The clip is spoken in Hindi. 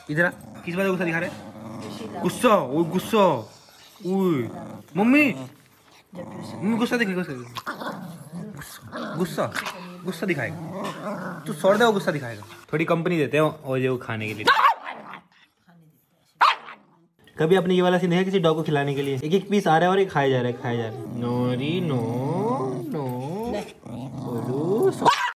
इधर किस बात का गुस्सा दिखा रहे? गुस्सा, वो गुस्सा। ओए मम्मी, मम्मी गुस्सा दिखाएगा, गुस्सा गुस्सा दिखाएगा। तू छोड़ दे, वो गुस्सा दिखाएगा। थोड़ी कंपनी देते हैं और जो खाने के लिए। कभी आपने ये वाला सीन देखा किसी डॉग को खिलाने के लिए? एक एक पीस आ रहा है और ये खाया जा रहा है, खाया जा रहा है। नो री नो नो।